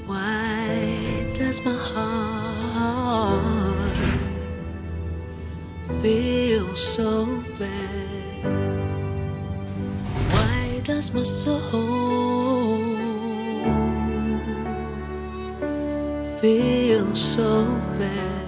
Why does my heart feel so bad? Why does my soul feel so bad?